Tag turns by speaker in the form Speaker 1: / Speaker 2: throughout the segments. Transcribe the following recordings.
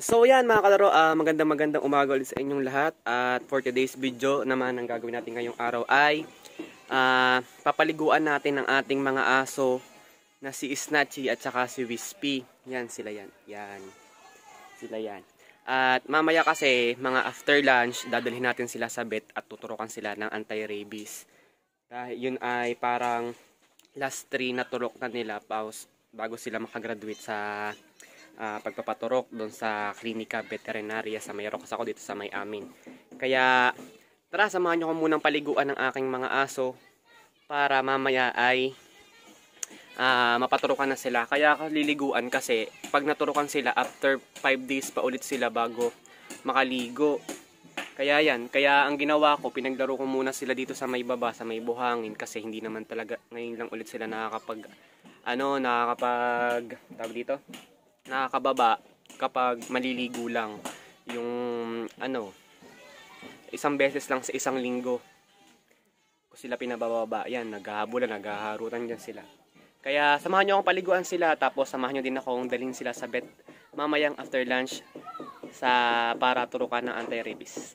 Speaker 1: So yan mga kalaro, magandang umaga ulit sa inyong lahat. At for today's video naman, ang gagawin natin ngayong araw ay papaliguan natin ang ating mga aso na si Snatchy at saka si Wispy. Yan sila yan. Yan. Sila yan. At mamaya kasi mga after lunch, dadalhin natin sila sa vet at tuturukan sila ng anti-rabies. Dahil yun ay parang last 3 na turok na nila bago sila makagraduate sa pagpapaturok doon sa klinika veterinarya sa may Roxas ako dito sa may amin. Kaya tara, samahan nyo ko munang paliguan ng aking mga aso para mamaya ay mapaturukan na sila. Kaya ako liliguan kasi pag naturukan sila after 5 days pa ulit sila bago makaligo. Kaya yan, kaya ang ginawa ko, pinaglaro ko muna sila dito sa may baba, sa may buhangin kasi hindi naman talaga ngayon lang ulit sila nakakababa kapag maliligo lang yung isang beses lang sa isang linggo ko sila pinabababa. Yan, naghahabulan, naghaharutan dyan sila. Kaya samahan nyo akong paliguan sila, tapos samahan nyo din akong dalhin sila sa vet mamayang after lunch para turukan ng anti-rabies.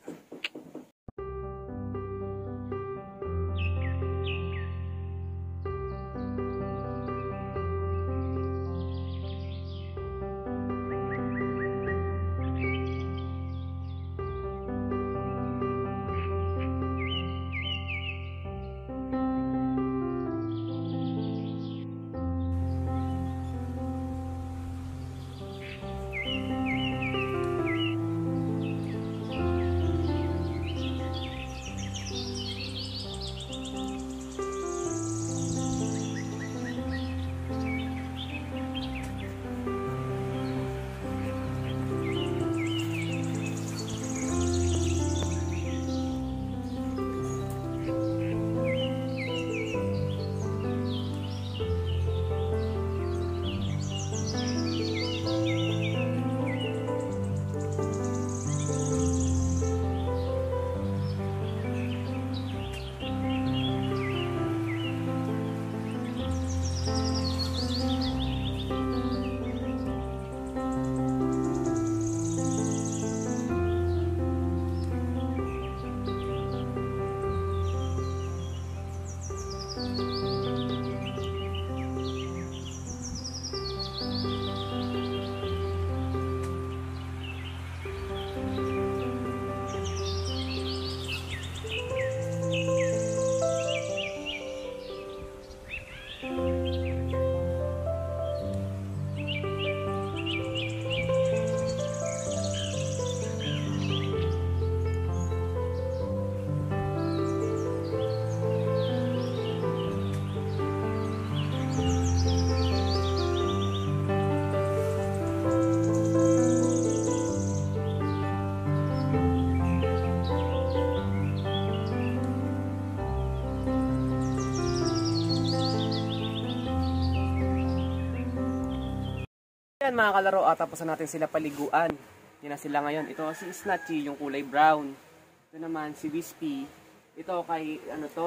Speaker 1: Yan mga kalaro, tapos na natin sila paliguan. Yan na sila ngayon. Ito si Snatchy, yung kulay brown. Ito naman si Wispy. Ito kay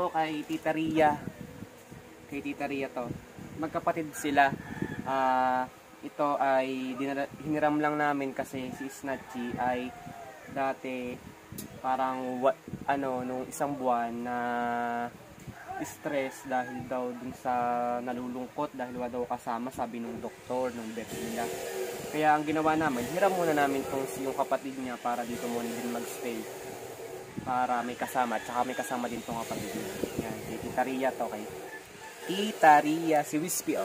Speaker 1: Tita Ria. Kay Tita Ria to. Magkapatid sila. Ito ay hiniram lang namin kasi si Snatchy ay dati parang nung isang buwan na stress dahil daw dun sa nalulungkot dahil wala daw kasama, sabi nung doktor, nung vet nila. Kaya ang ginawa namin, hiram muna namin yung kapatid niya para dito muna din magstay para may kasama, at saka may kasama din tong kapatid niya. Yan, si Tita Ria to, kay Tita Ria, si Wispy,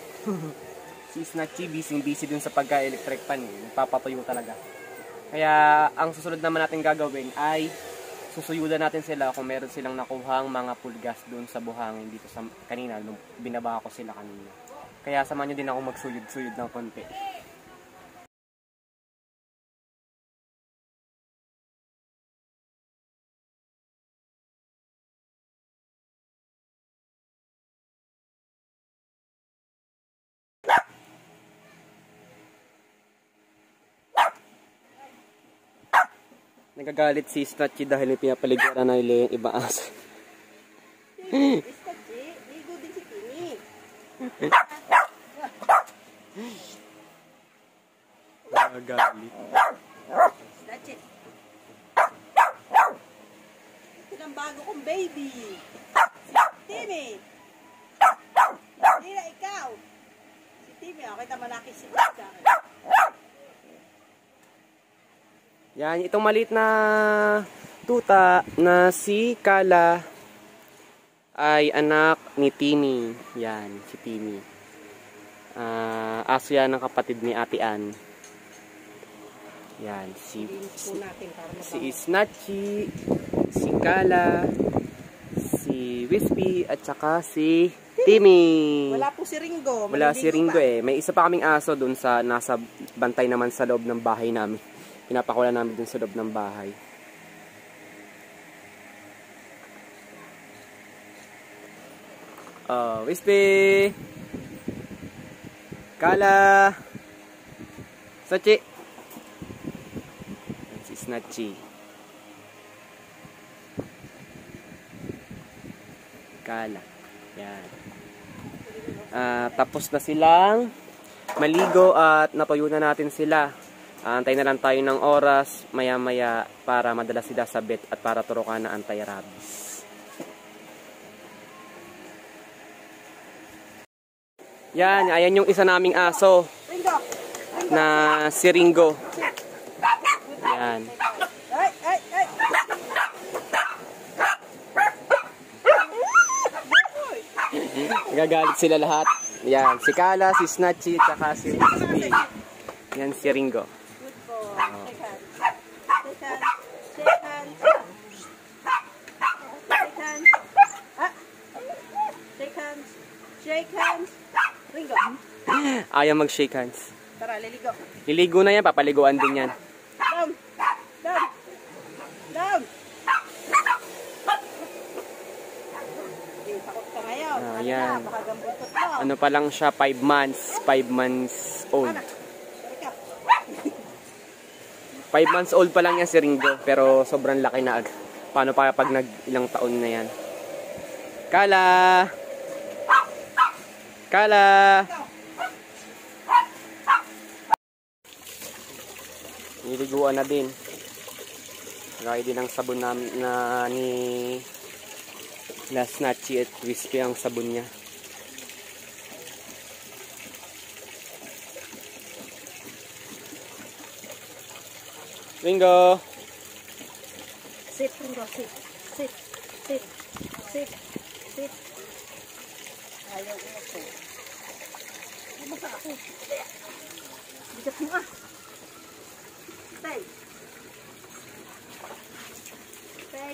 Speaker 1: si Snatchy busy dun sa pagka-electric pan, nagpapatuyo talaga. Kaya ang susunod naman natin gagawin ay susuyudan natin sila kung meron silang nakuhang mga pulgas doon sa buhangin dito sa kanina nung binaba ko sila kanina. Kaya samahan nyo din ako magsuyod-suyod ng konti. Nagagalit si Snatchy dahil may pinapaliguan na nila yung iba aso.
Speaker 2: Snatchy, ligo din si Kimi.
Speaker 1: Nagalit.
Speaker 2: That's it. Ito ang bago kong baby. Si Timmy. Hindi na ikaw. Si Timmy, okay naman nakisip sa akin.
Speaker 1: Yan, itong maliit na tuta na si Kala ay anak ni Timmy. Yan, si Timmy. Aso yan ng kapatid ni Ate Ann. Yan, si Snatchy, si Kala, si Wispy, at saka si Timmy.
Speaker 2: Wala po si Ringo.
Speaker 1: Wala si Ringo eh. May isa pa kaming aso dun sa nasa bantay naman sa loob ng bahay namin. Pinapakula namin dun sa loob ng bahay. Oh, Wispy! Kala! Sachi! Si Snatchy. Kala. Yan. Tapos na silang maligo at natuyo na natin sila. Antay na lang tayo ng oras maya-maya para madala sila sa vet at para turukan na anti-rabies. Yan, ayan yung isa naming aso na si Ringo. Yan. Gagalit sila lahat. Yan, si Kala, si Snatchy, saka si Wispy. Yan si Ringo.
Speaker 2: Shake hands. Ringo.
Speaker 1: Ayaw mag-shake hands.
Speaker 2: Tara, liligo.
Speaker 1: Liligo na yan, papaliguan din yan.
Speaker 2: Down. Down. Down. Takot ka ngayon.
Speaker 1: Yan.
Speaker 2: Baka gambultot mo.
Speaker 1: Ano pa lang siya, 5 months. 5 months old. 5 months old pa lang yan si Ringo. Pero sobrang laki na. Paano pa pag nag-ilang taon na yan? Kala! Kala! Niliguan na din. Lagay din ang sabon na ni Snatchy at Wispy ang sabon niya. Ringo!
Speaker 2: Sit, Ringo, sit. Sit. Sit. Sit. Sit. Ayaw ko ako. Bumasa ako. Bigat mo ah. Stay. Stay.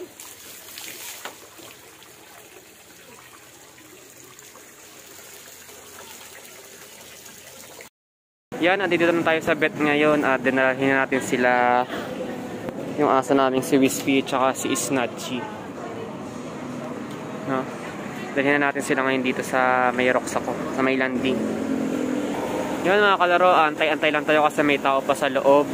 Speaker 1: Yan, andito na tayo sa vet ngayon at dinalahin na natin sila, yung aso namin si Wispy at si Snatchy. No? Dalhin na natin sila ngayon dito sa may Roxaco, sa may landing. Yan mga kalaro, antay-antay lang tayo kasi may tao pa sa loob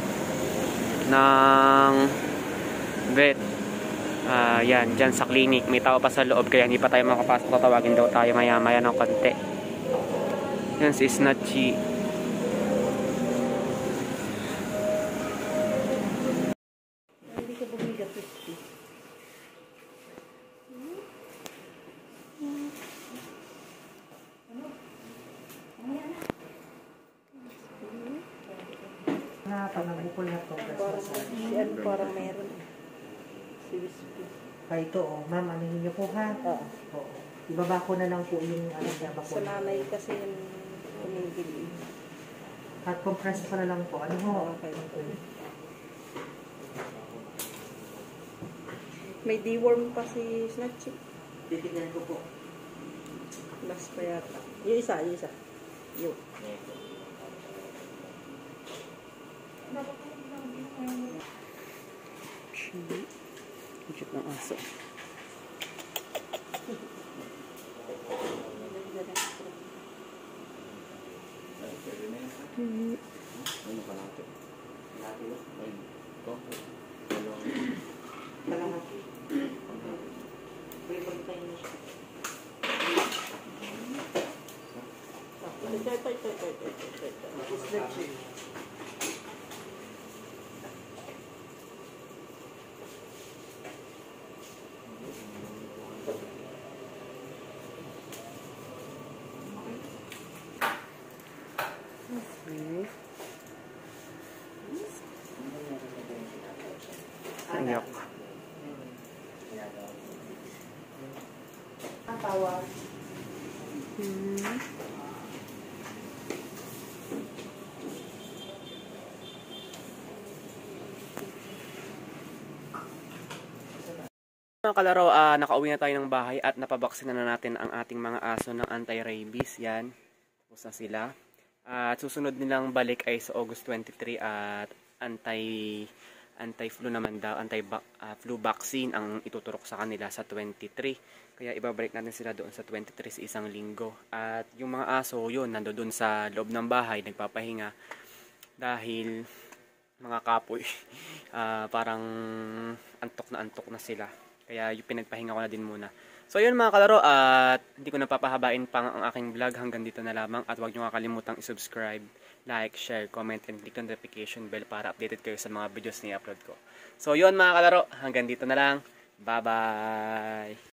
Speaker 1: ng vet. Yan, dyan sa clinic, may tao pa sa loob kaya hindi pa tayo makapasok. Tatawagin daw tayo maya-maya ng konti. Yan si Snatchy.
Speaker 3: Panabukol na to.
Speaker 2: Parang meron. Si Wispy.
Speaker 3: Ito, oh. Ma'am, ano niyo po ha?
Speaker 2: Oo.
Speaker 3: Oo. Ibaba ko na lang po yung ano niya,
Speaker 2: Sa
Speaker 3: bakul.
Speaker 2: nanay kasi yung tumigil.
Speaker 3: At compress ko na lang po. Ano ho?
Speaker 2: Okay. May deworm pa si Snatchy.
Speaker 3: Titignan ko po.
Speaker 2: Mas pa yata. Yung isa. Yung.
Speaker 1: Cute ng aso.
Speaker 3: Ang tawag.
Speaker 1: Mga kalaro, nakauwi na tayo ng bahay at napabaksinan na natin ang ating mga aso ng anti-rabies. Yan. Tapos na sila. At susunod nilang balik ay sa August 23 at anti-flu naman daw, anti-flu vaccine ang ituturok sa kanila sa 23. Kaya ibabalik natin sila doon sa 23 sa isang linggo. At yung mga aso, yun, nandoon sa loob ng bahay, nagpapahinga dahil mga kapoy, parang antok na sila. Kaya yung pinagpahinga ko na din muna. So yun mga kalaro, at hindi ko napapahabain pang ang aking vlog, hanggang dito na lamang. At huwag nyo kakalimutang i-subscribe, like, share, comment, and click on the notification bell para updated kayo sa mga videos na i-upload ko. So yun mga kalaro, hanggang dito na lang. Bye-bye!